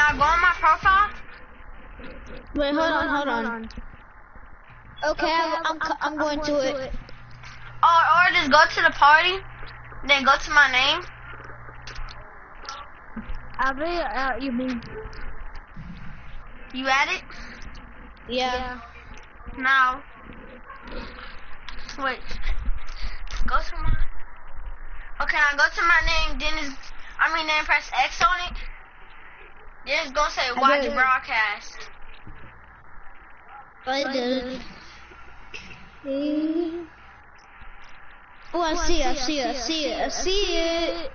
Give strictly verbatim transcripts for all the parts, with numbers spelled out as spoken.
I go on my profile? Wait, hold on, hold on. Okay, I'm, I'm, I'm going to it. Or, or just go to the party, then go to my name. I'll be out, you mean? You at it? Yeah. Now. Wait. Go to my... Okay, now go to my name, then it's... I mean, then press X on it. Then it's gonna say watch broadcast. I did. Oh, I see it, I see it, I see it, I see it.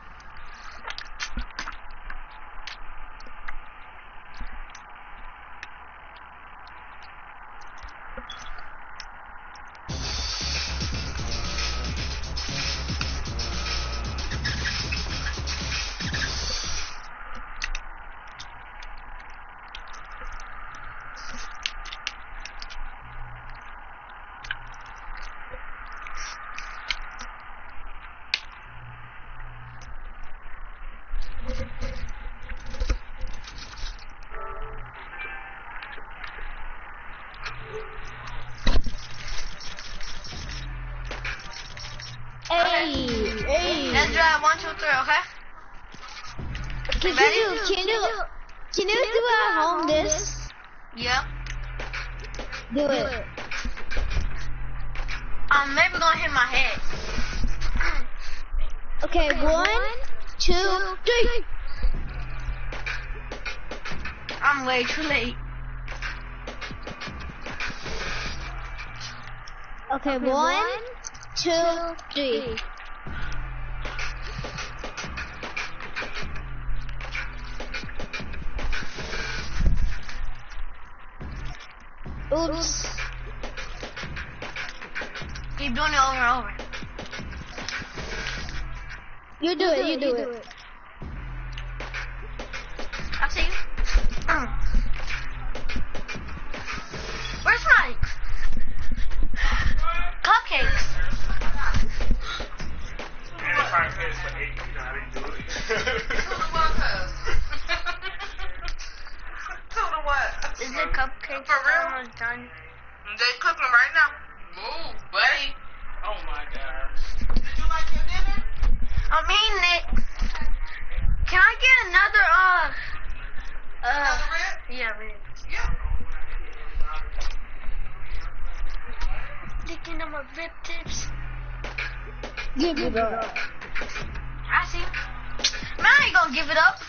Hey, hey. Let's drive one, two, three, okay? Can you do, can you, can you do at home this? Yeah. Do it. I'm maybe gonna hit my head. Okay, one, two, three. I'm way too late. Okay, one, two, three. Oops. Keep doing it over and over. You do it, you do it. I see you. Mm. Where's my cupcakes? Is it cupcakes For real? almost done? They cooking right now. Move, buddy. Oh my gosh. Did you like your dinner? I'm eating it. Can I get another, uh, uh, Another rib? yeah, rib. Yeah. Licking on my rib tips. Give it up. I see. Man, I ain't gonna give it up.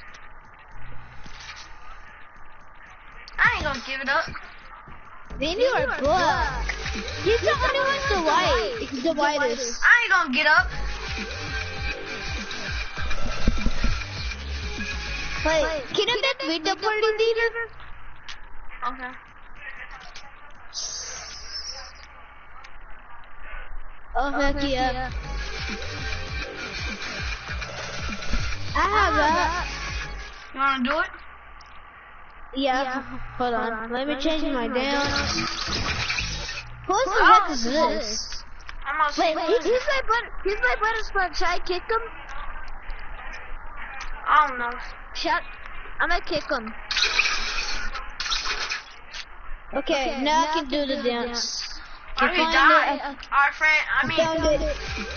I ain't gonna give it up. Then you are good. He's the only one the white. He's the whitest. I ain't gonna get up. Wait, can I get with the party leader? Okay. Oh, heck yeah. I have that. You wanna do it? Yeah. Hold on. Let me change my down. Who the heck is this? I'm gonna see. Wait, he, he's my butter, he's my butter sponge. Should I kick him? I don't know. Shut. I'm gonna kick him. Okay, Okay, now I can do the dance. Oh, I he found died. it. Our friend, I I mean, found it.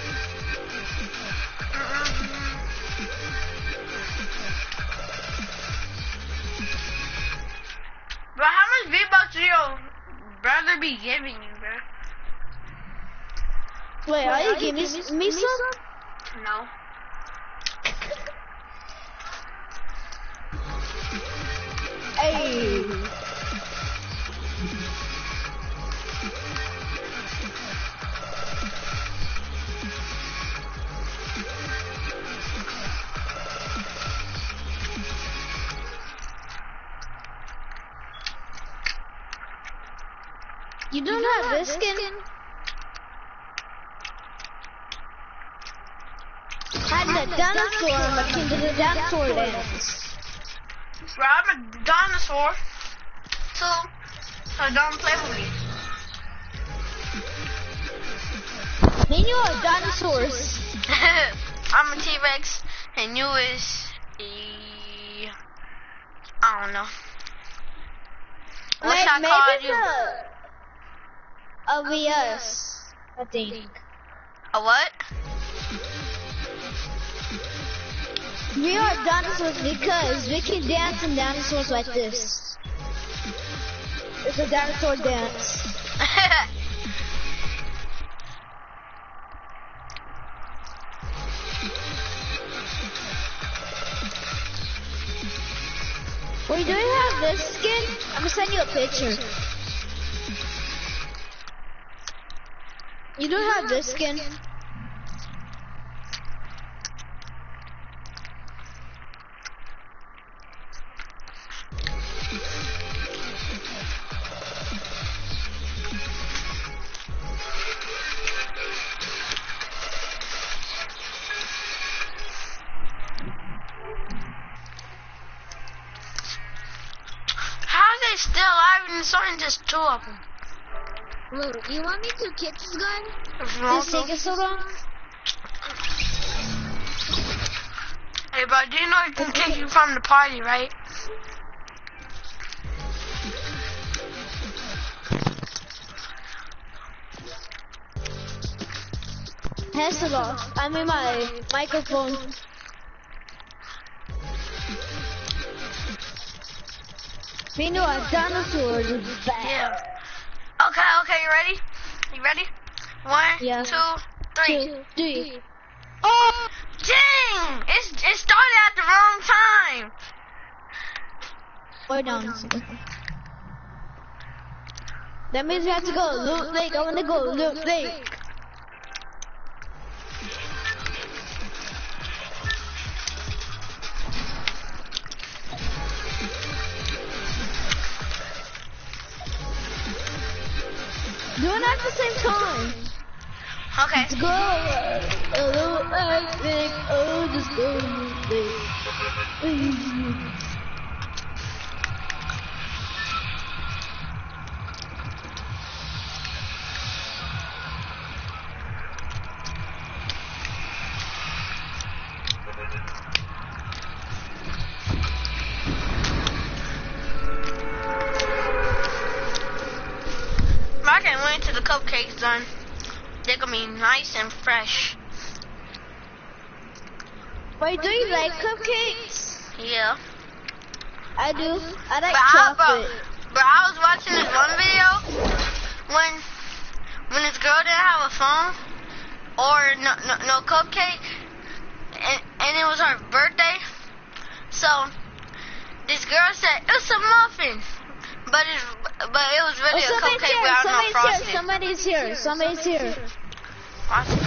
bro, how much V-Bucks do your brother be giving you, bro? Wait, are you giving me, me some? No. Hey. You don't have this skin? I'm the dinosaur. I'm akin to the dinosaur dance. Bro, I'm a dinosaur, too, so don't play with me. Me and you are dinosaurs. I'm a T-Rex, and you is a I don't know. What Like, should I call maybe you? the O B S, I think. A what? We are dinosaurs because we can dance in dinosaurs like this. It's a dinosaur dance. Wait, do you have this skin? I'm gonna send you a picture. You don't have this skin? How are they still alive and there's only just two of them? Look, you want me to kick this gun? If you want This take to. us so long? Hey, bro, do you know it can kick you from the party, right? Headset off. I mean my microphone. We know a dinosaur is bad. Yeah. Okay, okay, you ready? You ready? One, Yeah. two, three. Two, three. Oh, dang! It's, it started at the wrong time. Or down. That means we have to go Loot Lake. I wanna go Loot Lake. Do it at the same time. Okay. Let's go. Uh, Loot Lake. Oh, just go Loot Lake. I can't wait till the cupcakes done. They're gonna be nice and fresh. Wait, do you like cupcakes? Yeah. I do. I like But I, bro, chocolate. but I was watching this one video when when this girl didn't have a phone or no no, no cupcake, and, and it was her birthday. So this girl said it's a muffin, but it but it was really Oh, a somebody's cupcake here. without no Somebody's here. frosting. Somebody's here. Somebody's here. Watch it.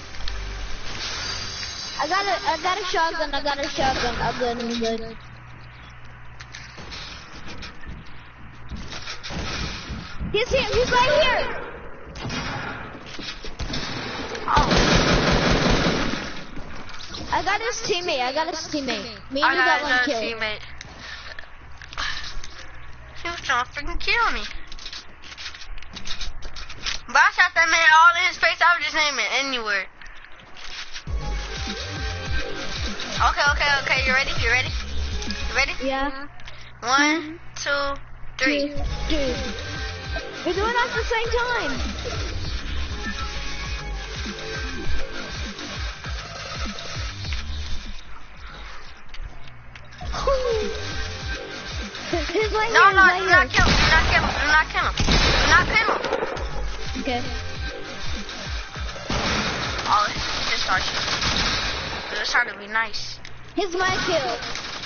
I got a, I got a shotgun. I got a shotgun. I'm good. I'm good. He's here. He's right here. Oh, I got his teammate. I got his teammate. Me I and you got got one another kill. teammate. He was trying to freaking kill me. But I shot that man all in his face. I was just aiming anywhere. Okay, okay, okay. You ready? You ready? You ready? Yeah. One, two, three. Two, three. We're doing it at the same time. He's right No, here. no, He's do right not here. kill him. Do not kill him. Do not kill him. Do not kill him. Okay. Oh, he just started shooting. This started to be nice. He's my kill.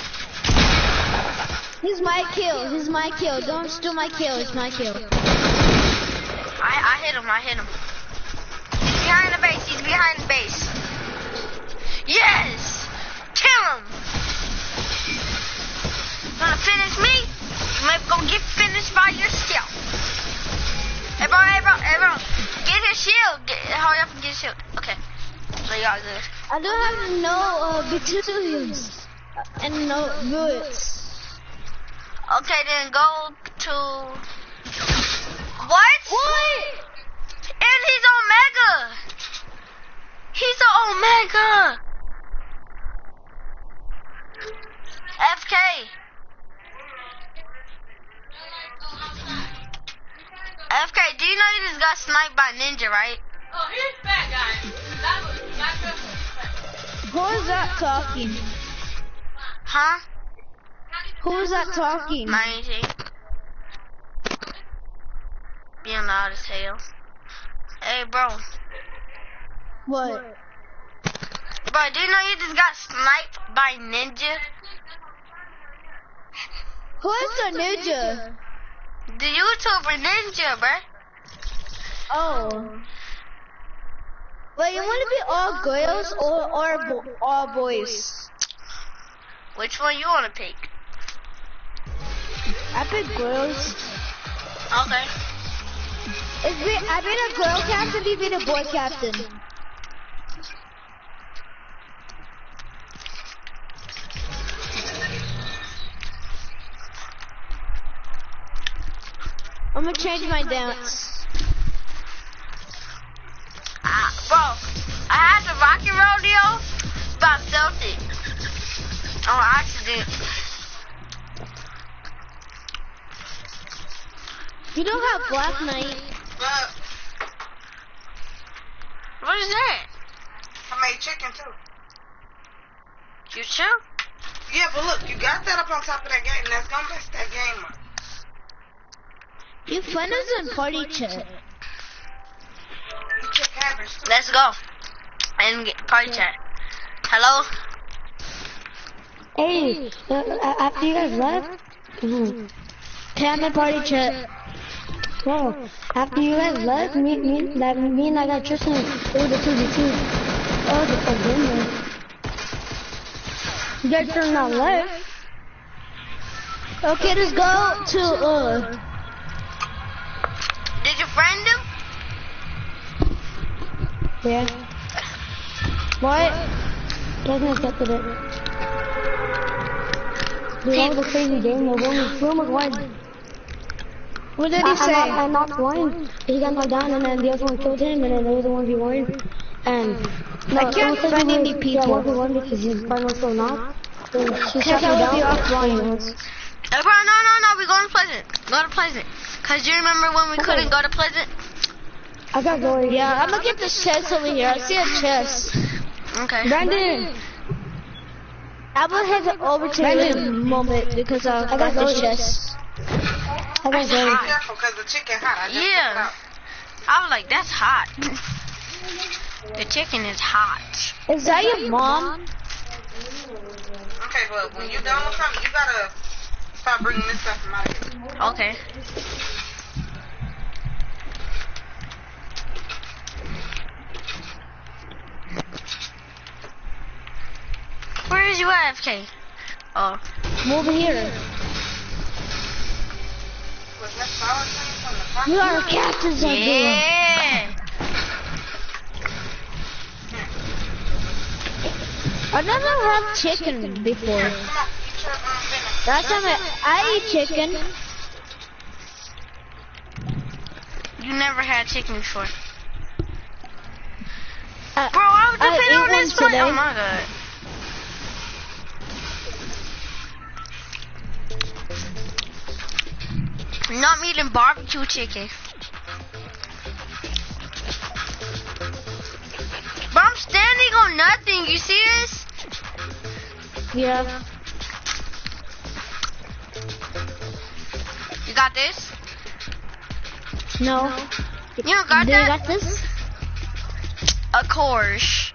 He's my kill. He's my kill. Don't steal my kill. It's my kill. I I hit him. I hit him. He's behind the base. He's behind the base. Yes! Kill him! Gonna finish me? You might go get finished by yourself. Hey bro, hey bro, hey bro. Get his shield. Get, hurry up and get his shield. Okay. So y'all good. I don't have no uh, battalions and no bullets. Okay, then go to... What? What? And he's Omega! He's an Omega! F K. got sniped by Ninja, right? Oh, here's fat guy. That was not good. Who is that talking? Huh? Who is that talking? ninety. Being loud as hell. Hey, bro. What? Bro, do you know you just got sniped by Ninja? Who is the ninja? The YouTuber Ninja, bro. Oh. Wait, you want to be all girls or, or bo all boys? Which one you want to pick? I pick girls. Okay. It's be, I been a girl captain, you been a boy captain. I'm gonna change my dance. Ah, bro, I had the Rocky Rodeo, but I felt it. On accident. You don't have Black Knight. But What is that? I made chicken too. You too? Yeah, but look, you got that up on top of that game, and that's gonna mess that game up. You find us in party chat. You check cabbage too. Let's go. And get party chat. Hello? Hey, uh, after you guys left, mm-hmm. I'm in party chat. Bro, after you guys left, me, me, that, me and I got Tristan, it was a two v two. Oh, the fuck, man. You guys turned out left. Okay, let's go to, uh... Did you friend him? Yeah. What? Doesn't accept it. Dude, that was a crazy game though. We almost won. What did he I, say? I, knocked, I knocked one. He got knocked down, and then the other one killed him, and then there was a one v one. And no, I can't it was find like any we- people. Yeah, one v one because his friend was still knocked. So she Can't shut me I will be down. offline. Hey, bro, no, no, no, we going to Pleasant. Go to Pleasant. Cause you remember when we Okay. couldn't go to Pleasant? I got going. Yeah, I'm gonna get this chest over here. I see a chest. Okay. Brandon, I'm gonna head over to you in a moment because I, I got this chest. I got Be going. careful, cause the chicken hot. I just took it Yeah. out. I was like, that's hot. The chicken is hot. Is that your mom? Okay, but when you're done with something, you gotta start bringing this stuff from out of here. Okay. Where is you at, F K? Oh. I'm over here. Was that sour cream from the front? You are captains of Yeah. I never had chicken before. Come on, eat your um, dinner. Last time I, I eat chicken. You never had chicken before. I, Bro, I was I depending ate on one this plate. today. Oh my god. Not eating barbecue chicken. But I'm standing on nothing. You see this? Yeah. You got this? No. You don't got Do you that? got this? Of course.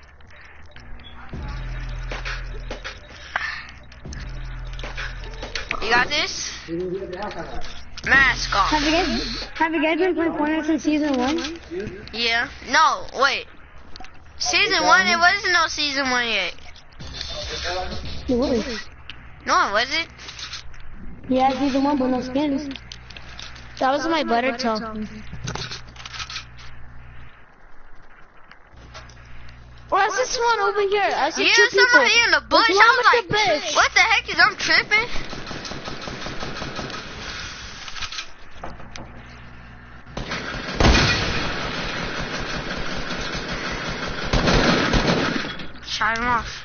You got this? Mask off. Have you guys, have you guys been playing Fortnite since season one? Yeah. No, wait. Season one, it wasn't no season one yet. It was. No, it wasn't. Yeah, season one, but no skins. That was my butter talking. Where's this one over here? I see Yeah, two people. somebody in the bush. What's I wrong was with like, the bush? what the heck is I'm tripping? Shot him off.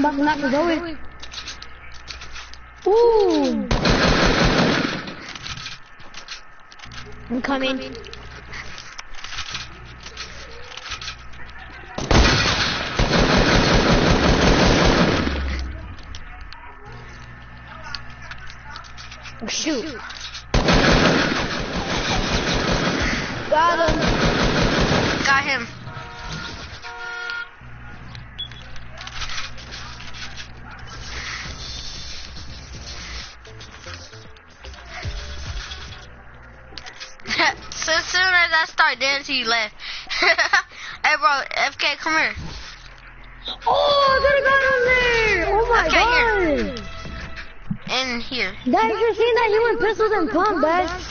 about to knock his over. Ooh! I'm coming. Oh, shoot. Got him. Got him. So as soon as I start dancing, he left. Hey, bro, F K, come here. Oh, I got a gun on there! Oh my Okay, god! In here. Guys, you seen that? You went pistols and pump, guys.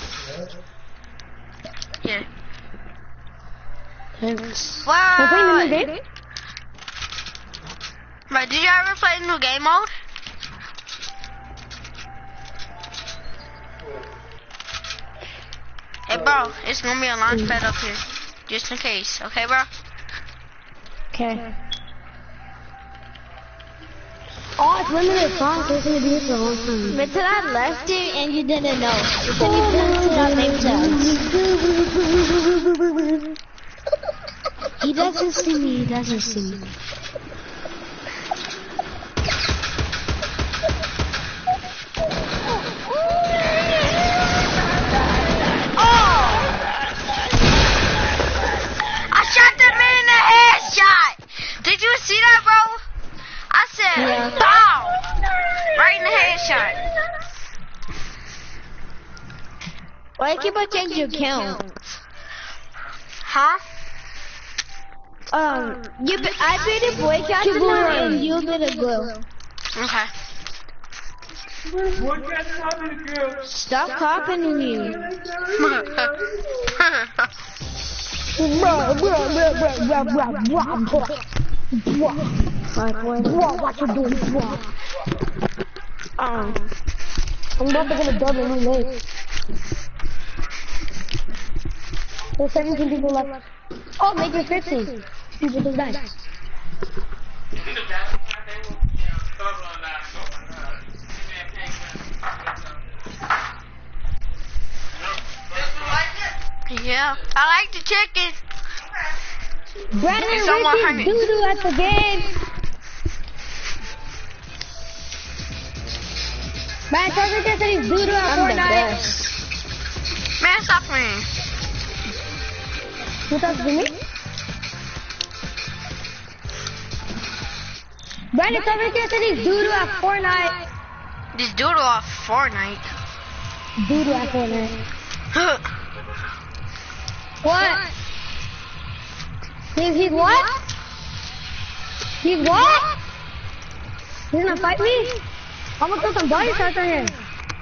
Here. Thanks. Wow. We're playing the new game? Bro, did you ever play the new game mode? Hey, bro, it's gonna be a launch pad up here. Just in case, okay, bro? Okay. Oh, it's limited time, so it's gonna be here for a long time. But then I left it and you didn't know. But then you didn't see our name tags. He doesn't see me, he doesn't see me. I shot the man in the headshot! Did you see that, bro? I said, Yeah. bow! Right in the headshot. Why keep on changing your account? Huh? Um, you be, I made a boy captain now and you made a girl. Okay. Stop copying you. Bruh, bruh, bruh, bruh, bruh, bruh, bruh, bruh. Bruh. Bruh, what you doing, bruh? Um, I'm about to get a double in my leg. There's seventeen people left. Oh, make it fifteen. People just died. Yeah, I like the chicken. Brandon It's on one Ricky hundred. doo-doo at the game. Man, tell me that he's doo-doo at I'm the Fortnite. best. Man, stop playing. You talking to me? Brandon, tell me that he's doo-doo at Fortnite. This doodle off Fortnite. Doo-doo at Fortnite. What? He's, he's what? He's what? He's gonna fight me? I'm gonna throw some body shots at him.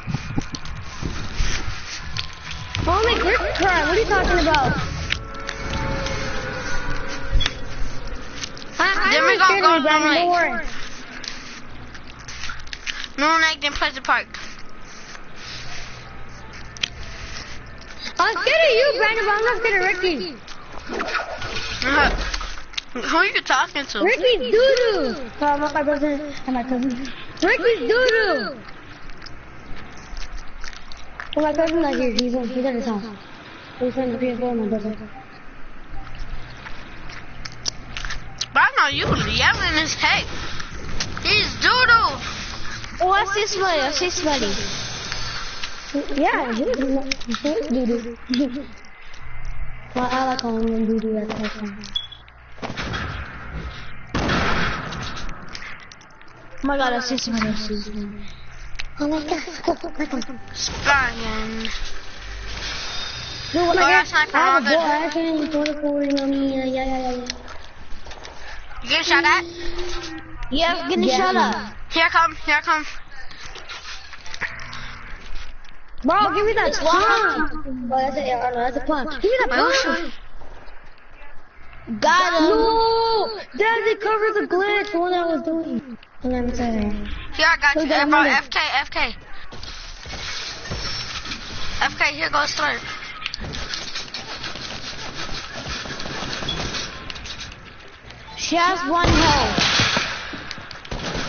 Only grip crime, what are you talking about? I, I Then we ain't gonna scared go of you, Brandon, to don't Moon worry. Moon Lake, then Pleasant Park. I'm scared of you, Brandon, but I'm not scared of Ricky. Uh, who are you talking to? Ricky's doo-doo. Oh, I'm not my brother and my cousin. Ricky's doo-doo. Well, my cousin's not here. He's, he's at his house. He's playing the P S four with my brother. But I know you yelling as heck. He's doodle. Oh, I see somebody, I see somebody. Yeah, doo-doo. He's doo-doo. Well, I like calling him doo-doo at the time. Oh my god, I see somebody, I see somebody. Oh my god, go, go, go, go. Spying. Dude, when Oh, I that's get, not I have a good. boy, I can throw the forward on me, yeah, yeah, yeah, yeah. You get shot at? Yeah, get the Yeah. shot up. Here come, here come. Bro, give me that pump! Oh, that's a, yeah, no, that's a pump. Give me that Oh, pump! Got him. No! Dad, it covers the glitch, the one I was doing. And I'm sorry. Here, I got Who you. got Hey, bro, me? F K, F K. F K, here goes slurp. She has one health.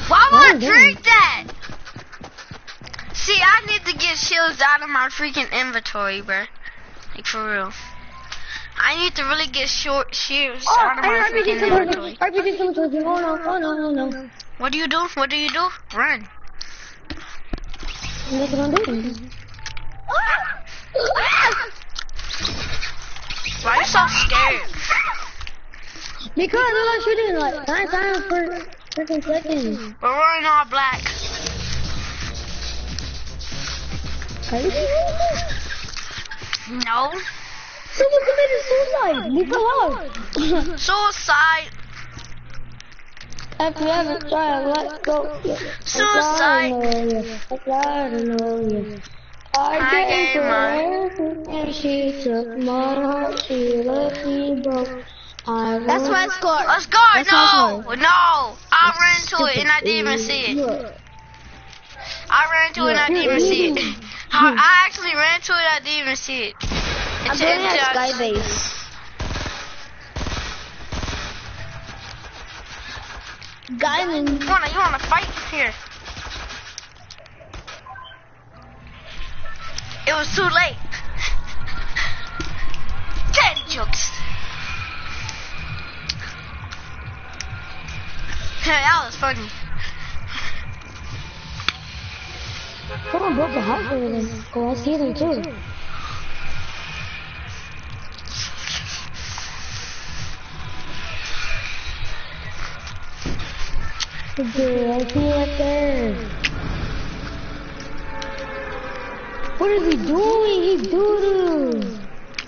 Why would I Oh, drink that? See, I need to get shields out of my freaking inventory, bro. Like, for real. I need to really get short shields Oh, out of my R P G freaking coming inventory. towards you. R P G coming towards you. Oh no, oh no, oh no. What do you do? What do you do? Run. That's what I'm doing. Why are you so scared? Because I'm not shooting like nine times per freaking second. We're running all black. Are you serious? No. Someone committed suicide. Leave it alone. Suicide. If you ever try to let go, Suicide. I don't know you. I gave her and she took my heart. She left me broke. I That's my score. Let's go. That's No. my No. I ran into it and I didn't even see it. I ran into it and I didn't even see it. I, I actually ran into it and I didn't even see it. I'm It's going at it's- Skybase. Guyman. You wanna, you wanna fight here? It was too late. Daddy jokes. That was funny. Someone broke the house over them. Oh, I see them too. Okay, I see it there. What is he doing? He's doo-doo.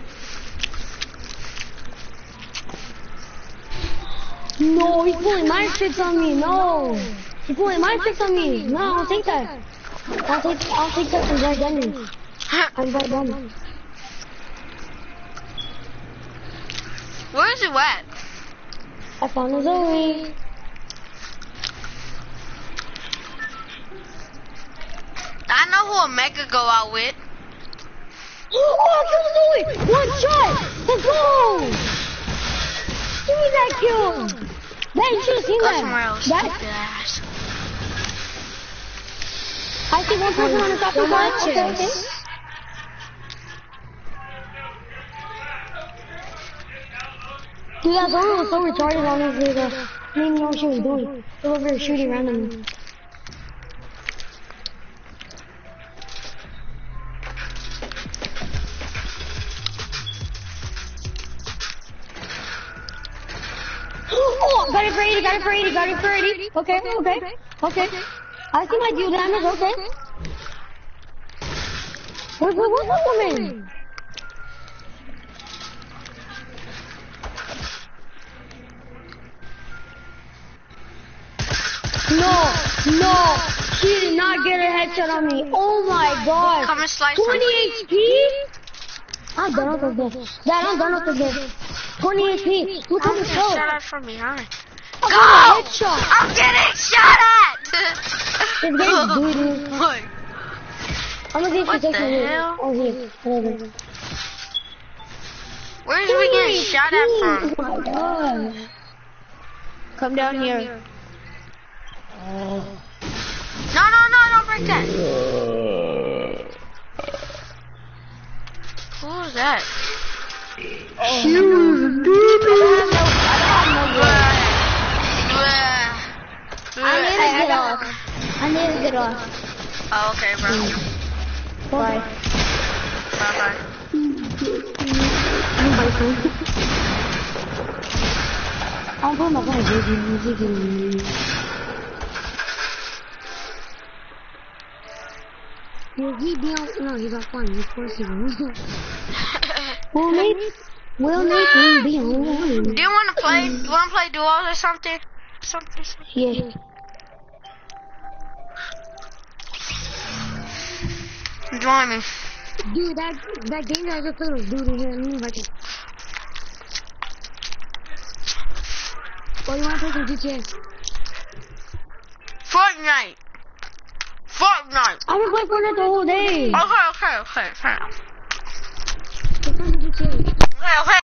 No, he's pulling my tricks on me. No, he's pulling my tricks on me. No, I'll take that. I'll take, I'll take that from Black Diamond. I'm Black Diamond. Where is it at? I found a Zoe. I know who Omega go out with. Oh, I killed a Zoe! One shot! Let's go! Give me that kill! Man, you should have seen Go that. somewhere else. That, Stupid ass. I see one person on the top of the box. Okay, okay. Dude, that Zoe was so retarded on his video. I didn't even know what she was doing. They were over there shooting randomly. Oh, got it for eighty, got it for eighty, got it for eighty. Okay, okay, okay. I see my deal damage, okay. Where's the where's the woman? No, no, she did not get a headshot on me. Oh my god. Come and slice twenty some. H P? I'm done with this. Dad, I'm done with this. twenty H P. Look at I'm this getting code. shot at from behind. I Go! got a headshot. I'm getting shot at! This game's doo-doo. What? I'm gonna get What you the taking hell? Oh, here. Whatever. Where's we getting shot at from? Oh my god. Come down here. No, no, no, don't break that. Who was that? She was doo-doo. I need to get off. I need to get off. Oh, okay, bro. Bye. Bye bye. I'm putting my phone in music and Will he be on? No, he's offline. Of course he will. Will Nate? Will Nate be online? Do you want to play? You want to play duos or something? Something. something. Yeah. Join me. Dude, that that game that I just played was doo-doo here. Let me invite you. Oh, you wanna play some G T A? Fortnite. Fortnite. I've been playing Fortnite the whole day. Okay, okay, okay, okay. Let's play some G T A. Okay, okay.